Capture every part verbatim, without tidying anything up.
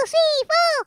three, four.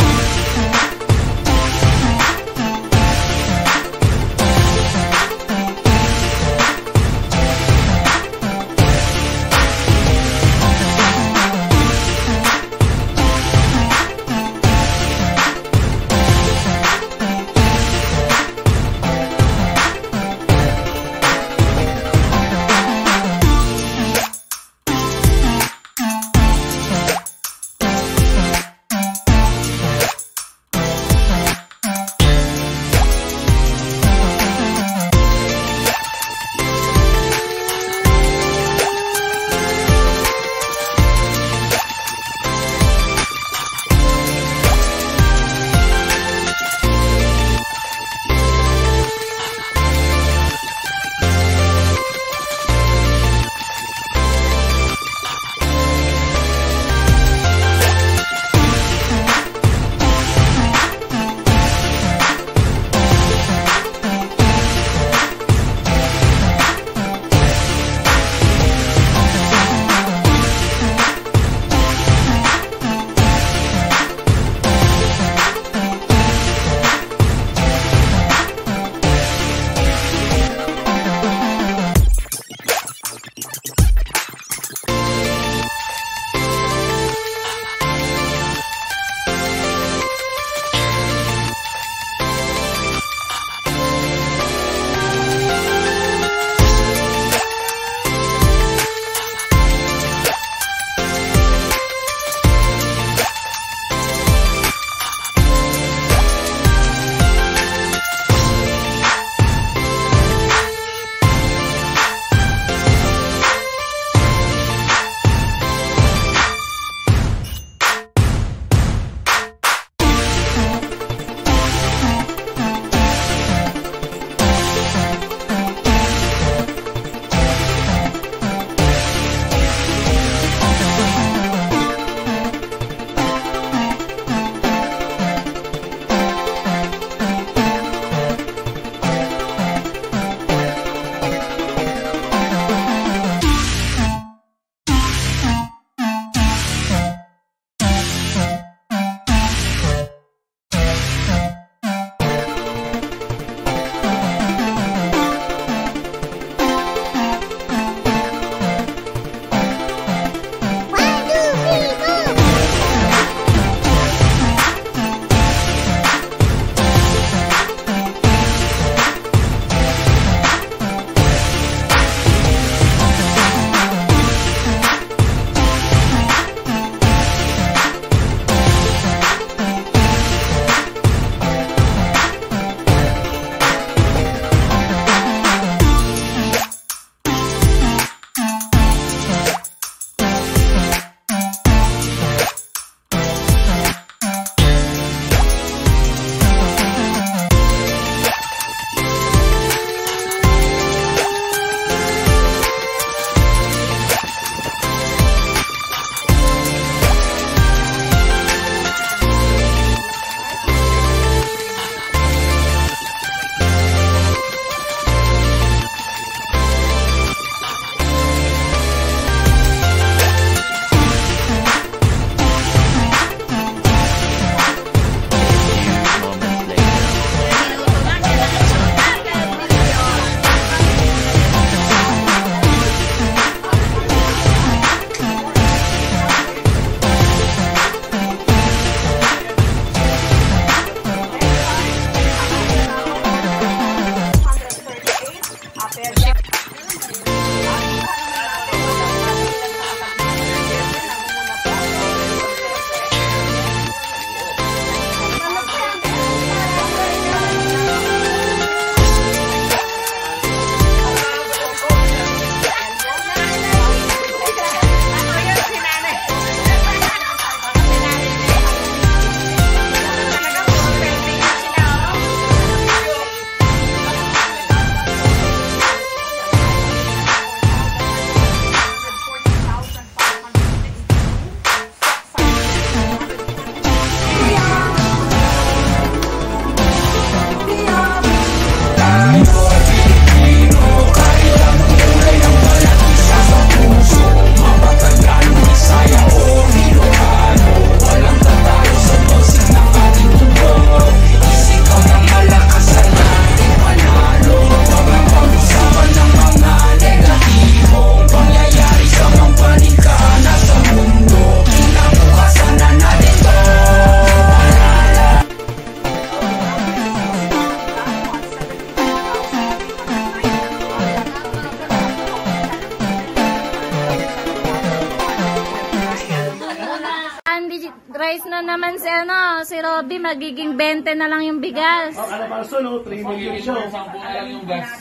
Nag-rise na naman si ano, si Robby, magiging twenty na lang yung bigas. Oh, Calabarzon, no? three million siya. Sampo na lang yung gas.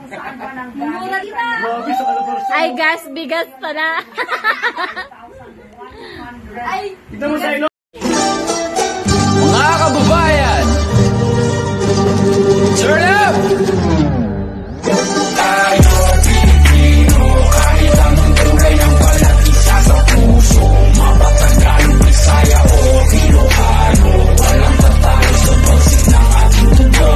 Robby sa Calabarzon. Ay, gas, bigas pala. Ay, Tignan mo sa ilo. Mga kababayan! Turn up! Tayo, Pilipino, kahit anong kulay ng balat, isa sa puso, mapatandaan, Bisaya o Ilocano, walang tatalo sa pagsin ng ating tubo.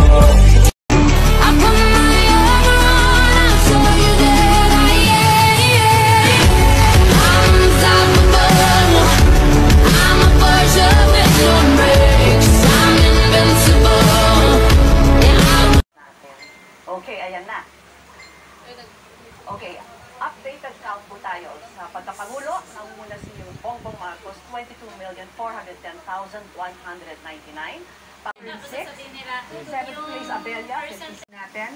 okay, ayan na. Okay, updated count po tayo sa pagkapangulo. Nangunguna si Bongbong Marcos, twenty-two million four hundred ten thousand one hundred ninety-nine. Pang-six, seventh place Abella, fifty natin.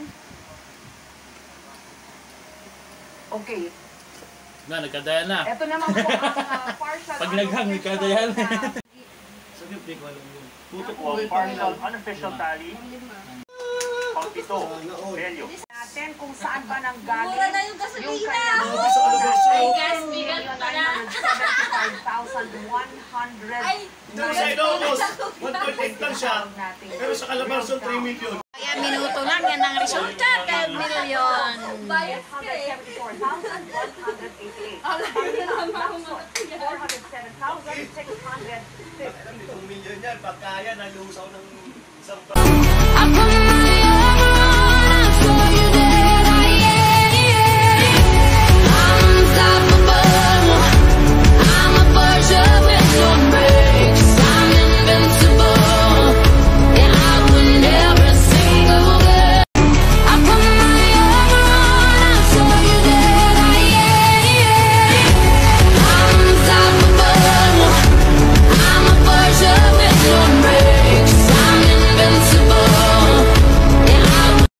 Okay. Na, nagkadaya na. Ito naman po ang uh, partial Pag naghang, nagkadaya na. Sabi yung pick, walang yun. Tutok O partial unofficial tally. Pang-pito, Belyo. natin kung saan ba nang galing Mura na yung gasolina. Robby sa Calabarzon. Ay, gas, bigas pala. nine hundred seventy-five thousand one hundred. Ay, Tignan mo sa ilo, boss. one point eight lang siya. Pero sa Calabarzon, three million. kaya minuto lang yan ang resulta, ten million. eight hundred seventy-four thousand one hundred eighty-eight. four hundred seven thousand six hundred fifty. Itong million yan, pagkaya, nalusaw ng isang